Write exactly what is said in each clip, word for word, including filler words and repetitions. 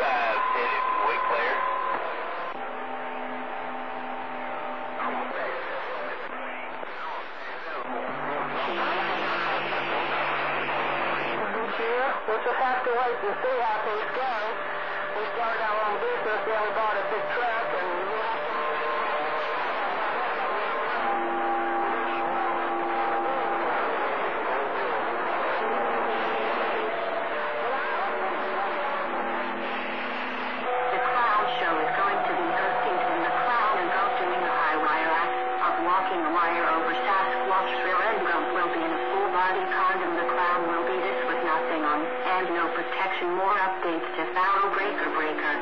We'll just have to wait and see how things go. We started our own business, then we bought a big truck, and we'll have to... The Clown Show is going to be hosting in the Clown and Gulf doing the high wire act of walking the wire over Sasquatch River, and Gulf will be in a full-body condom. The Clown will be this with nothing on and no protection. More updates to Pharaoh Breaker Breaker.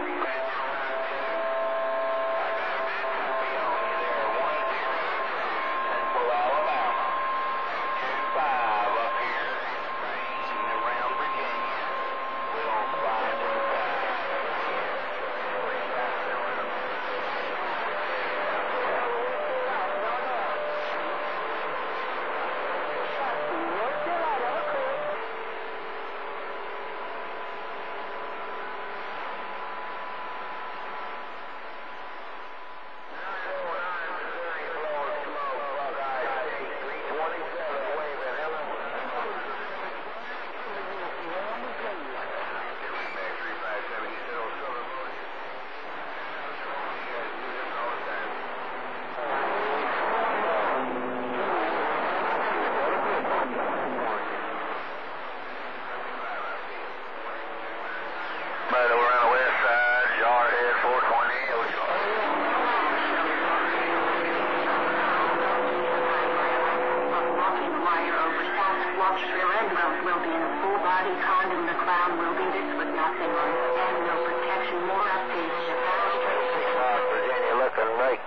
Will be in a full-body condom. The Clown will be this with nothing on and no protection. More updates to Pharaoh. Virginia looking right.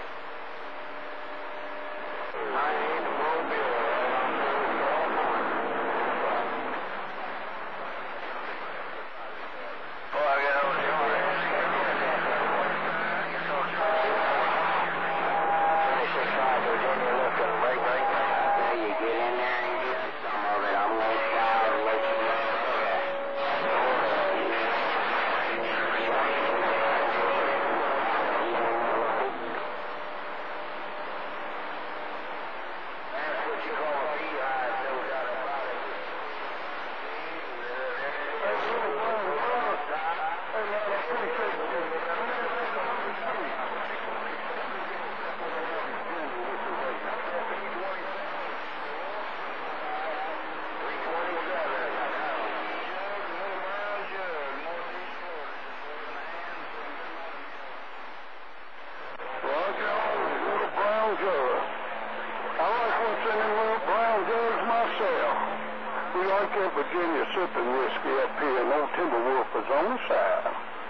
We like that Virginia sipping whiskey up here, and old Timberwolf is on the side.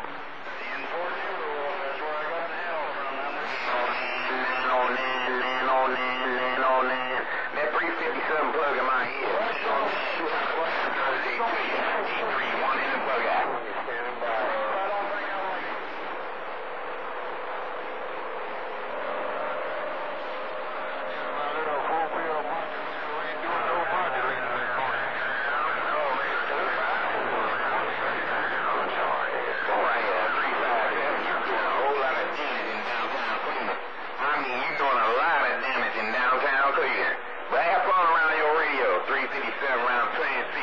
That's where I got the hell from. That three fifty-seven plug in my head. G three one in the plug out. three fifty-seven round train